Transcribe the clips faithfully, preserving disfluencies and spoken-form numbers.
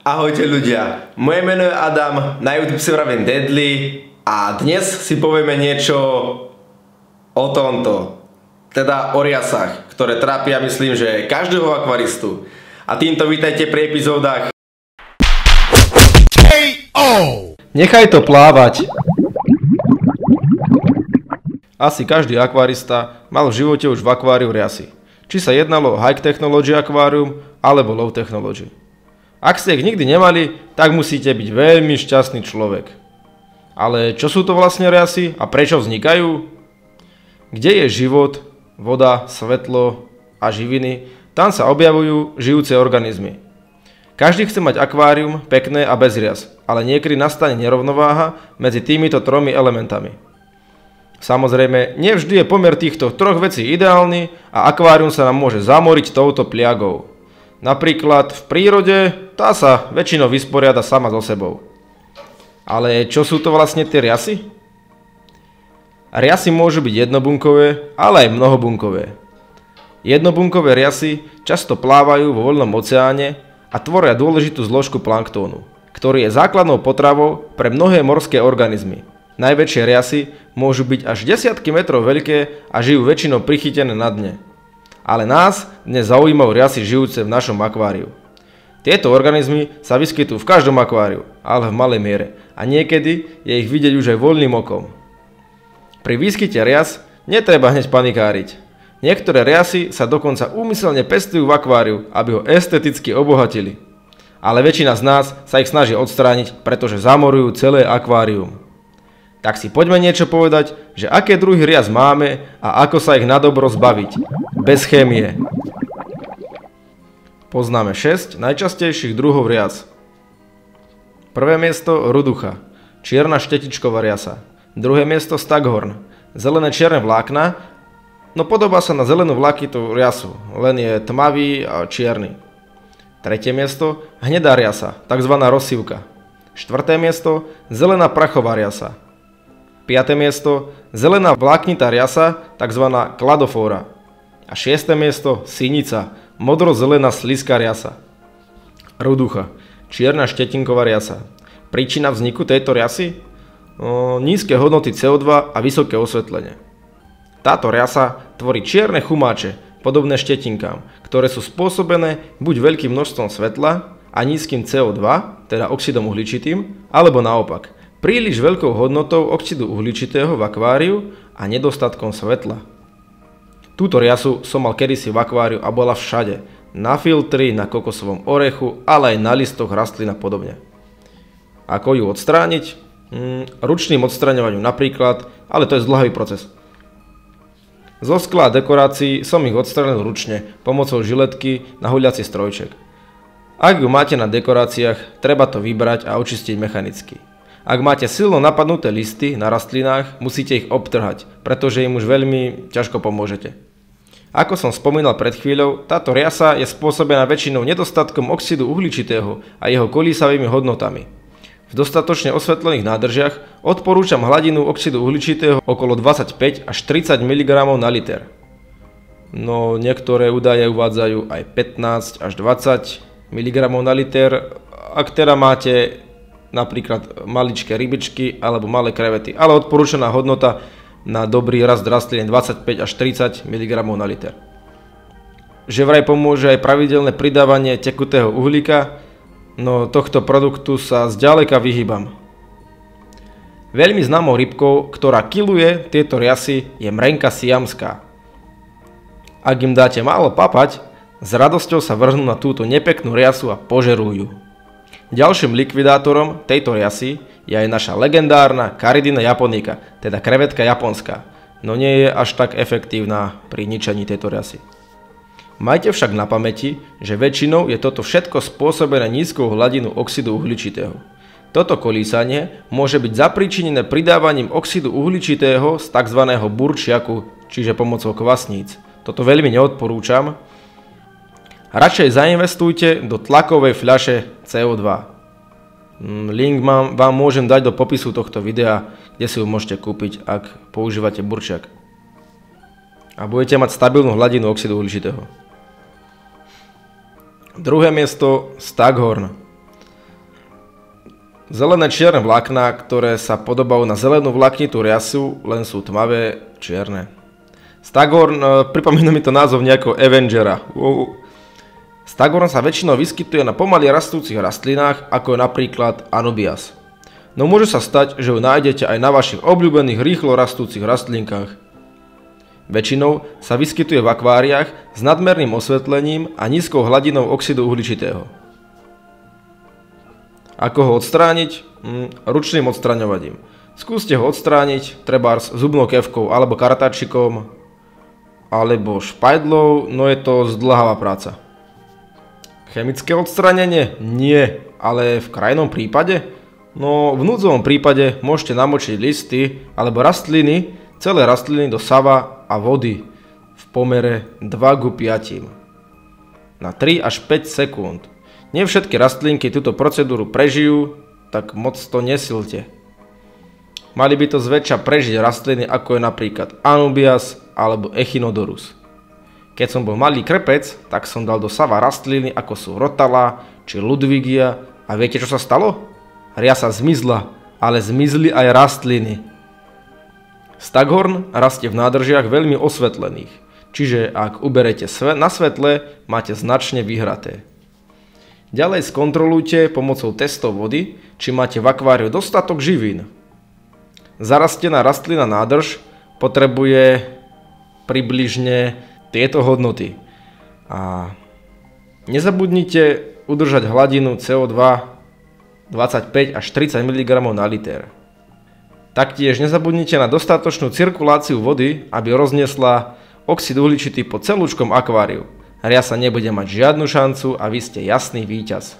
Ahojte ľudia, moje meno je Adam, na YouTube si vravím Deadly a dnes si povieme niečo o tomto, teda o riasách, ktoré trápia myslím, že každého akvaristu. A týmto vítajte pri epizódach ká ó. Nechaj to plávať. Asi každý akvarista mal v živote už v akváriu riasy. Či sa jednalo o high technology akvárium alebo low technology. Ak ste ich nikdy nemali, tak musíte byť veľmi šťastný človek. Ale čo sú to vlastne riasy a prečo vznikajú? Kde je život, voda, svetlo a živiny, tam sa objavujú žijúce organizmy. Každý chce mať akvárium pekné a bez rias, ale niekedy nastane nerovnováha medzi týmito tromi elementami. Samozrejme, nevždy je pomer týchto troch vecí ideálny a akvárium sa nám môže zamoriť touto pliagou. Napríklad v prírode tá sa väčšinou vysporiada sama so sebou. Ale čo sú to vlastne tie riasy? Riasy môžu byť jednobunkové, ale aj mnohobunkové. Jednobunkové riasy často plávajú vo voľnom oceáne a tvoria dôležitú zložku planktónu, ktorý je základnou potravou pre mnohé morské organizmy. Najväčšie riasy môžu byť až desiatky metrov veľké a žijú väčšinou prichytené na dne. Ale nás dnes zaujímajú riasy žijúce v našom akváriu. Tieto organizmy sa vyskytujú v každom akváriu, ale v malej miere a niekedy je ich vidieť už aj voľným okom. Pri výskyte rias netreba hneď panikáriť. Niektoré riasy sa dokonca úmyselne pestujú v akváriu, aby ho esteticky obohatili. Ale väčšina z nás sa ich snaží odstrániť, pretože zamorujú celé akvárium. Tak si poďme niečo povedať, že aké druhy rias máme a ako sa ich nadobro zbaviť. Bez chémie. Poznáme šesť najčastejších druhov rias. Prvé miesto ruducha, čierna štetičková riasa. Druhé miesto staghorn, zelené čierne vlákna, no podobá sa na zelenú vláknitú riasu, len je tmavý a čierny. Tretie miesto hnedá riasa, takzvaná rozsývka. Štvrté miesto zelená prachová riasa. Piaté miesto zelená vláknitá riasa, takzvaná kladofóra. A šieste miesto sinica, modro-zelená slizká riasa. Ruducha, čierna štetinková riasa. Príčina vzniku tejto riasy? O, nízke hodnoty cé ó dva a vysoké osvetlenie. Táto riasa tvorí čierne chumáče, podobné štetinkám, ktoré sú spôsobené buď veľkým množstvom svetla a nízkym cé ó dva, teda oxidom uhličitým, alebo naopak, príliš veľkou hodnotou oxidu uhličitého v akváriu a nedostatkom svetla. Túto riasu som mal kedysi v akváriu a bola všade. Na filtri, na kokosovom orechu, ale aj na listoch rastlín a podobne. Ako ju odstrániť? Hm, ručným odstraňovaním napríklad, ale to je zdĺhavý proces. Zo skla a dekorácií som ich odstránil ručne, pomocou žiletky na huľací strojček. Ak ju máte na dekoráciách, treba to vybrať a očistiť mechanicky. Ak máte silno napadnuté listy na rastlinách, musíte ich obtrhať, pretože im už veľmi ťažko pomôžete. Ako som spomínal pred chvíľou, táto riasa je spôsobená väčšinou nedostatkom oxidu uhličitého a jeho kolísavými hodnotami. V dostatočne osvetlených nádržiach odporúčam hladinu oxidu uhličitého okolo dvadsaťpäť až tridsať miligramov na liter. No niektoré údaje uvádzajú aj pätnásť až dvadsať miligramov na liter, ak teda máte napríklad maličké rybičky alebo malé krevety, ale odporúčaná hodnota na dobrý rast rastlín je dvadsaťpäť až tridsať miligramov na liter. Že vraj pomôže aj pravidelné pridávanie tekutého uhlíka, no tohto produktu sa zďaleka vyhýbam. Veľmi známou rybkou, ktorá kiluje tieto riasy, je mrenka siamská. Ak im dáte málo papať, s radosťou sa vrhnú na túto nepeknú riasu a požerú ju. Ďalším likvidátorom tejto riasy je aj naša legendárna Caridina japonica, teda krevetka japonská, no nie je až tak efektívna pri ničení tejto riasy. Majte však na pamäti, že väčšinou je toto všetko spôsobené nízkou hladinou oxidu uhličitého. Toto kolísanie môže byť zapríčinené pridávaním oxidu uhličitého z tzv. Burčiaku, čiže pomocou kvasníc. Toto veľmi neodporúčam. Radšej zainvestujte do tlakovej fľaše cé ó dva. Link vám môžem dať do popisu tohto videa, kde si ju môžete kúpiť, ak používate burčiak. A budete mať stabilnú hladinu oxidu uhličitého. Druhé miesto Staghorn. Zelené čierne vlákna, ktoré sa podobajú na zelenú vláknitú riasu, len sú tmavé čierne. Staghorn, e, pripomína mi to názov nejakého Avengera. Wow. Staghorn sa väčšinou vyskytuje na pomaly rastúcich rastlinách, ako je napríklad Anubias. No môže sa stať, že ju nájdete aj na vašich obľúbených rýchlo rastúcich rastlinkách. Väčšinou sa vyskytuje v akváriách s nadmerným osvetlením a nízkou hladinou oxidu uhličitého. Ako ho odstrániť? Hm, ručným odstraňovaním. Skúste ho odstrániť, trebárs zubnou kevkou alebo kartačikom, alebo špajdlou, no je to zdĺhavá práca. Chemické odstránenie? Nie, ale v krajnom prípade? No v núdzovom prípade môžete namočiť listy alebo rastliny, celé rastliny do sava a vody v pomere dva ku piatim na tri až päť sekúnd. Nie všetky rastlinky túto procedúru prežijú, tak moc to nesilte. Mali by to zväčša prežiť rastliny ako je napríklad Anubias alebo Echinodorus. Keď som bol malý krepec, tak som dal do sava rastliny ako sú Rotala či Ludwigia a viete čo sa stalo? Riasa zmizla, ale zmizli aj rastliny. Staghorn rastie v nádržiach veľmi osvetlených, čiže ak uberete na svetle, máte značne vyhraté. Ďalej skontrolujte pomocou testov vody, či máte v akváriu dostatok živín. Zarastená rastlina nádrž potrebuje približne tieto hodnoty. A nezabudnite udržať hladinu cé ó dva dvadsaťpäť až tridsať miligramov na liter. Taktiež nezabudnite na dostatočnú cirkuláciu vody, aby rozniesla oxid uhličitý po celúčkom akváriu. Riasa nebude mať žiadnu šancu a vy ste jasný víťaz.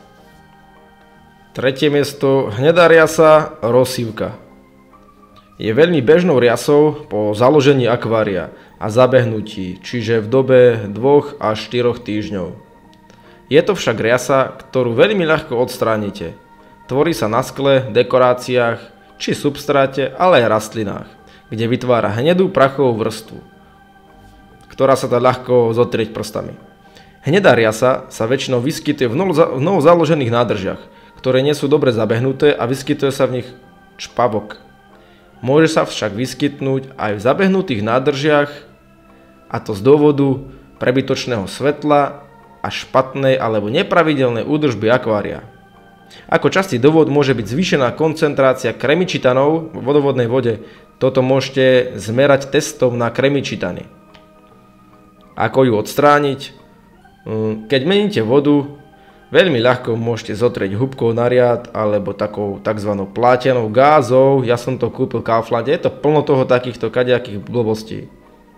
Tretie miesto, hnedá riasa, rosívka. Je veľmi bežnou riasou po založení akvária a zabehnutí, čiže v dobe dvoch až štyroch týždňov. Je to však riasa, ktorú veľmi ľahko odstránite. Tvorí sa na skle, dekoráciách, či substráte, ale aj rastlinách, kde vytvára hnedú prachovú vrstvu, ktorá sa dá ľahko zotrieť prstami. Hnedá riasa sa väčšinou vyskytuje v novo založených nádržiach, ktoré nie sú dobre zabehnuté a vyskytuje sa v nich čpavok. Môže sa však vyskytnúť aj v zabehnutých nádržiach, a to z dôvodu prebytočného svetla a špatnej alebo nepravidelnej údržby akvária. Ako častý dôvod môže byť zvýšená koncentrácia kremičitanov v vodovodnej vode. Toto môžete zmerať testom na kremičitany. Ako ju odstrániť? Keď meníte vodu, veľmi ľahko môžete zotrieť húbkou na riad alebo takou tzv. Plátenou gázou. Ja som to kúpil v Kauflande, je to plno toho takýchto kadejakých blbostí.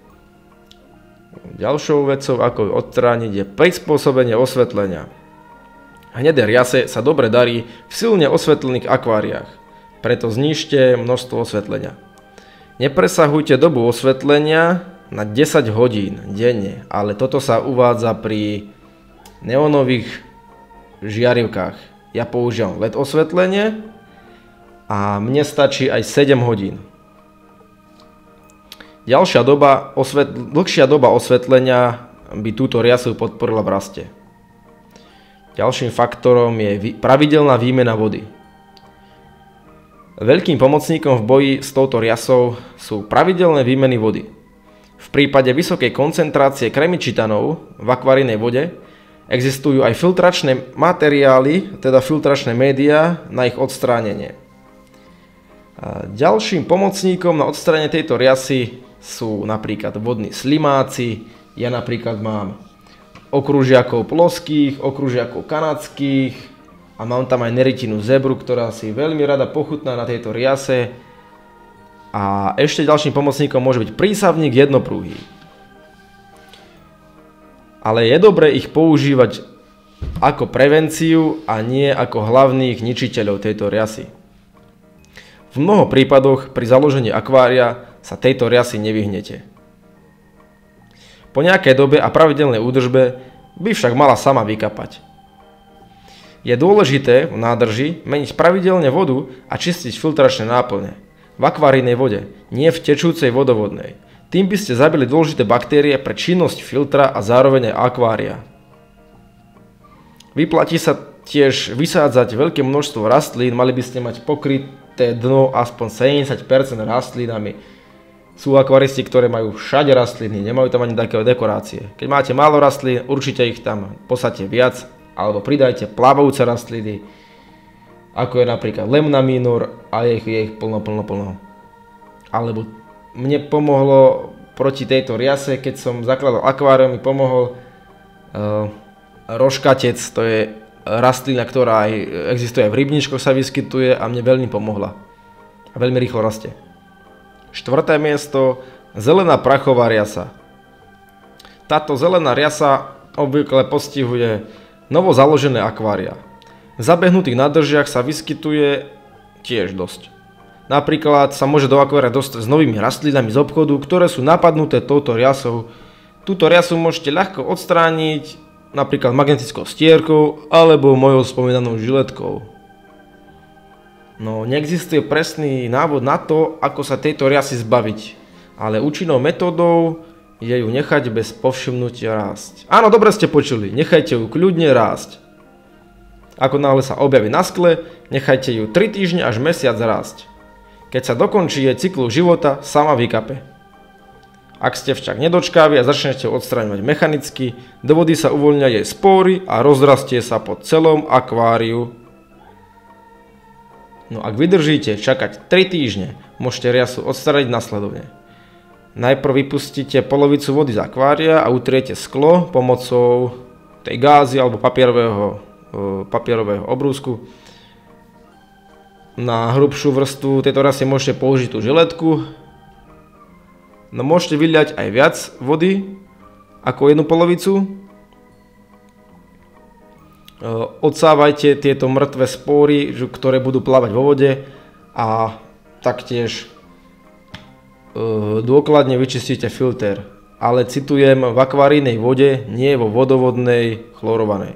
Ďalšou vecou, ako ju odstrániť, je prispôsobenie osvetlenia. Hnedé riase sa dobre darí v silne osvetlených akváriách, preto znížte množstvo osvetlenia. Nepresahujte dobu osvetlenia na desať hodín denne, ale toto sa uvádza pri neónových žiarivkách. Ja používam el é dé osvetlenie a mne stačí aj sedem hodín. Ďalšia doba, osvet... dlhšia doba osvetlenia by túto riasu podporila v raste. Ďalším faktorom je pravidelná výmena vody. Veľkým pomocníkom v boji s touto riasou sú pravidelné výmeny vody. V prípade vysokej koncentrácie kremičitanov v akvárijnej vode existujú aj filtračné materiály, teda filtračné médiá na ich odstránenie. A ďalším pomocníkom na odstránenie tejto riasy sú napríklad vodní slimáci. Ja napríklad mám okružiakov ploských, okružiakov kanadských a mám tam aj nerytinu zebru, ktorá si veľmi rada pochutná na tejto riase. A ešte ďalším pomocníkom môže byť prísavník jednoprúhý. Ale je dobré ich používať ako prevenciu a nie ako hlavných ničiteľov tejto riasy. V mnoho prípadoch pri založení akvária sa tejto riasy nevyhnete. Po nejakej dobe a pravidelnej údržbe by však mala sama vykapať. Je dôležité v nádrži meniť pravidelne vodu a čistiť filtračné náplne. V akvárijnej vode, nie v tečúcej vodovodnej. Tým by ste zabili dôležité baktérie pre činnosť filtra a zároveň aj akvária. Vyplatí sa tiež vysádzať veľké množstvo rastlín, mali by ste mať pokryté dno aspoň sedemdesiat percent rastlinami. Sú akvaristi, ktoré majú všade rastliny, nemajú tam ani také dekorácie. Keď máte málo rastlín, určite ich tam posadte viac, alebo pridajte plávajúce rastliny, ako je napríklad Lemna minor a je ich, je ich plno, plno, plno. Alebo mne pomohlo proti tejto riase, keď som zakladal akvárium, mi pomohol uh, rožkatec, to je rastlina, ktorá aj existuje aj v rybníčkoch, sa vyskytuje a mne veľmi pomohla. A veľmi rýchlo rastie. Štvrté miesto, zelená prachová riasa. Táto zelená riasa obvykle postihuje novo založené akvária. V zabehnutých nádržiach sa vyskytuje tiež dosť. Napríklad sa môže do akvária dostať s novými rastlinami z obchodu, ktoré sú napadnuté touto riasou. Túto riasu môžete ľahko odstrániť napríklad magnetickou stierkou alebo mojou spomínanou žiletkou. No, neexistuje presný návod na to, ako sa tejto riasy zbaviť, ale účinnou metódou je ju nechať bez povšimnutia rásť. Áno, dobre ste počuli, nechajte ju kľudne rásť. Ako náhle sa objaví na skle, nechajte ju tri týždne až mesiac rásť. Keď sa dokončí jej cyklus života, sama vykape. Ak ste však nedočkávi a začnete ju odstraňovať mechanicky, do vody sa uvoľnia jej spóry a rozrastie sa po celom akváriu. No ak vydržíte čakať tri týždne, môžete riasu odstrániť nasledovne. Najprv vypustíte polovicu vody z akvária a utriete sklo pomocou tej gázy alebo papierového, papierového obrúsku. Na hrubšiu vrstvu tejto riasy môžete použiť tú žiletku. No môžete vyliať aj viac vody ako jednu polovicu. Odsávajte tieto mŕtve spóry, ktoré budú plávať vo vode a taktiež dôkladne vyčistíte filter. Ale citujem, v akvárijnej vode, nie vo vodovodnej chlorovanej.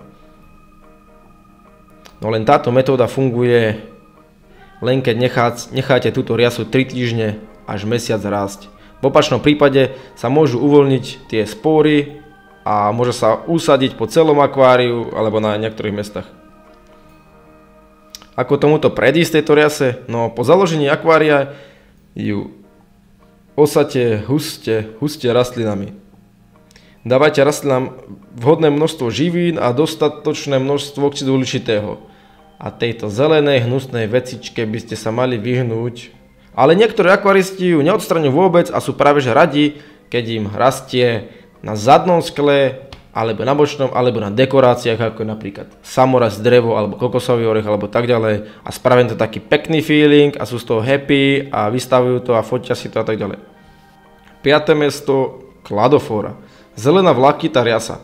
No len táto metóda funguje len keď necháte túto riasu tri týždne až mesiac rásť. V opačnom prípade sa môžu uvoľniť tie spóry a môže sa usadiť po celom akváriu alebo na niektorých miestach. Ako tomuto predísť tejto riase? No po založení akvária ju osate huste, huste rastlinami. Dávajte rastlinám vhodné množstvo živín a dostatočné množstvo oxidu uhličitého. A tejto zelenej hnusnej vecičke by ste sa mali vyhnúť. Ale niektorí akvaristi ju neodstraňujú vôbec a sú práve že radi, keď im rastie na zadnom skle, alebo na bočnom, alebo na dekoráciách, ako napríklad samoraz, drevo, alebo kokosový orech, alebo tak ďalej. A spravia to taký pekný feeling a sú z toho happy a vystavujú to a fotia si to a tak ďalej. Piate miesto, kladofóra. Zelená vláknitá riasa.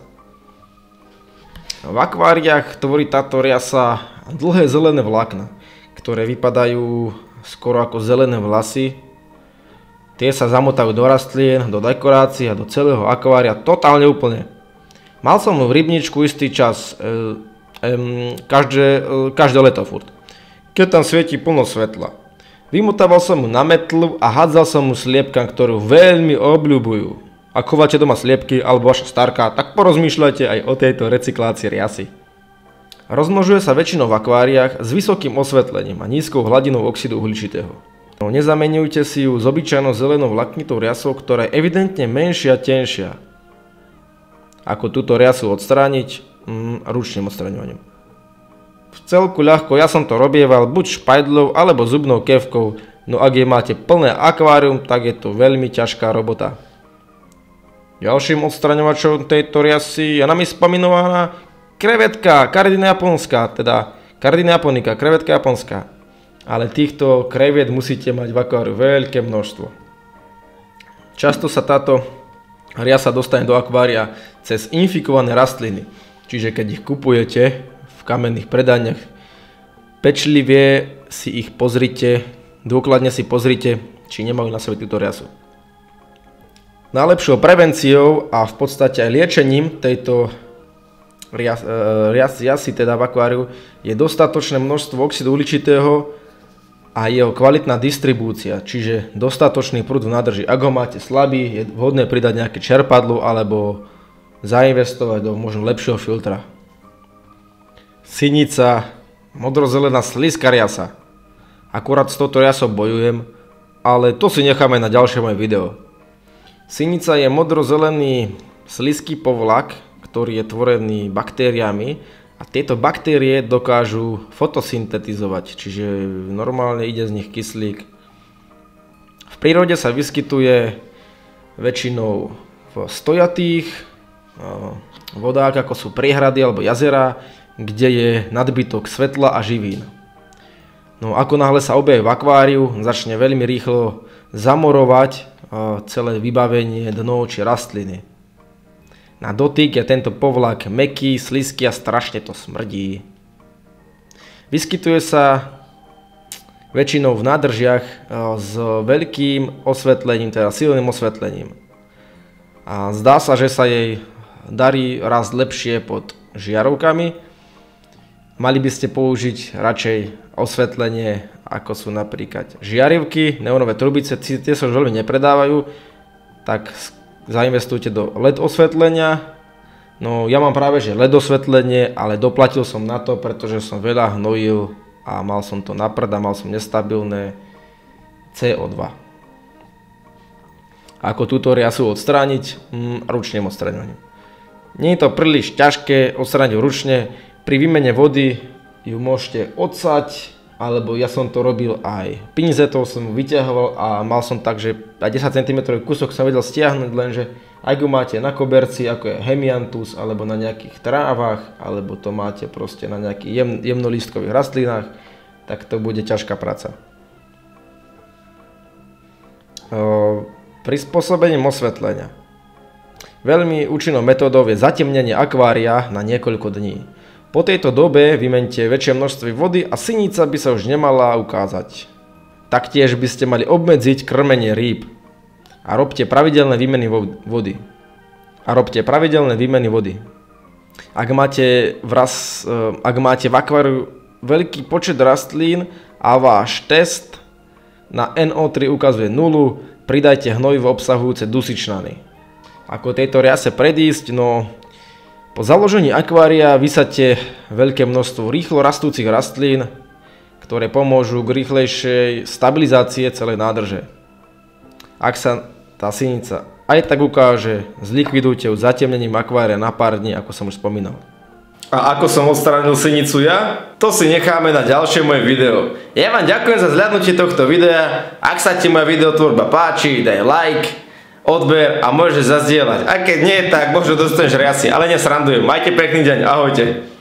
V akváriách tvorí táto riasa dlhé zelené vlákna, ktoré vypadajú skoro ako zelené vlasy. Tie sa zamotajú do rastlín, do dekorácií a do celého akvária totálne úplne. Mal som v rybníčku istý čas, e, e, každé, e, každé leto furt, keď tam svieti plno svetla. Vymotával som mu na metlu a hádzal som mu sliepkam, ktorú veľmi obľúbujú. Ak chováte doma sliepky alebo vaša starka, tak porozmýšľajte aj o tejto recyklácii riasy. Rozmnožuje sa väčšinou v akváriách s vysokým osvetlením a nízkou hladinou oxidu uhličitého. No, nezamenujte si ju s obyčajnou zelenou vláknitou riasou, ktorá je evidentne menšia a tenšia. Ako túto riasu odstrániť? Mm, ručným odstraňovaním. V celku ľahko, ja som to robieval buď špajdlou alebo zubnou kevkou, no ak je máte plné akvárium, tak je to veľmi ťažká robota. Ďalším odstraňovačom tejto riasy je nami spomínovaná krevetka, Cardina japonská, teda Cardina japonica, krevetka japonská. Ale týchto kreviet musíte mať v akváriu veľké množstvo. Často sa táto riasa dostane do akvária cez infikované rastliny. Čiže keď ich kupujete v kamenných predajniach, pečlivie si ich pozrite, dôkladne si pozrite, či nemajú na sebe túto riasu. Najlepšou prevenciou a v podstate aj liečením tejto riasy teda v akváriu je dostatočné množstvo oxidu uhličitého a jeho kvalitná distribúcia, čiže dostatočný prúd v nádrži. Ak ho máte slabý, je vhodné pridať nejaké čerpadlo alebo zainvestovať do možno lepšieho filtra. Sinica, modrozelená slízka riasa. Akurát s touto riasou bojujem, ale to si necháme na ďalšie moje video. Sinica je modrozelený slízky povlak, ktorý je tvorený baktériami a tieto baktérie dokážu fotosyntetizovať, čiže normálne ide z nich kyslík. V prírode sa vyskytuje väčšinou v stojatých vodách, ako sú priehrady alebo jazera, kde je nadbytok svetla a živín. No ako náhle sa objaví v akváriu, začne veľmi rýchlo zamorovať celé vybavenie, dno či rastliny. Na dotyk je tento povlak mäkký, slizký a strašne to smrdí. Vyskytuje sa väčšinou v nádržiach s veľkým osvetlením, teda silným osvetlením. A zdá sa, že sa jej darí rásť lepšie pod žiarovkami. Mali by ste použiť radšej osvetlenie, ako sú napríklad žiarivky, neonové trubice, tie sa už veľmi nepredávajú, tak zainvestujte do el é dé osvetlenia. No ja mám práve že el é dé osvetlenie, ale doplatil som na to, pretože som veľa hnojil a mal som to na prd a mal som nestabilné cé ó dva. Ako túto riasu odstrániť? Mm, ručným odstraňovaním. Nie je to príliš ťažké odstrániť ručne. Pri výmene vody ju môžete odsať, alebo ja som to robil aj pinzetou, som ju vyťahoval a mal som tak, že aj desať centimetrov kúsok som vedel stiahnuť, lenže ak ju máte na koberci, ako je hemiantus, alebo na nejakých trávach, alebo to máte proste na nejakých jem, jemnolistkových rastlinách, tak to bude ťažká práca. O, prispôsobením osvetlenia. Veľmi účinnou metódou je zatemnenie akvária na niekoľko dní. Po tejto dobe vymente väčšie množstvo vody a sinica by sa už nemala ukázať. Taktiež by ste mali obmedziť krmenie rýb. A robte pravidelné výmeny vody. A robte pravidelné výmeny vody. Ak máte, vraz, ak máte v akváriu veľký počet rastlín a váš test na en ó tri ukazuje nulu, pridajte hnojivo obsahujúce dusičnany. Ako tejto riase predísť? No, po založení akvária vysaďte veľké množstvo rýchlo rastúcich rastlín, ktoré pomôžu k rýchlejšej stabilizácii celej nádrže. Ak sa tá sinica aj tak ukáže, zlikvidujte ju zatemnením akvária na pár dní, ako som už spomínal. A ako som odstránil sinicu ja? To si necháme na ďalšie moje video. Ja vám ďakujem za zhľadnutie tohto videa. Ak sa ti moja videotvorba páči, daj like, odber a môžeš zazdieľať. A keď nie, tak možno dostaneš riasy, ale nesrandujem. Majte pekný deň, ahojte.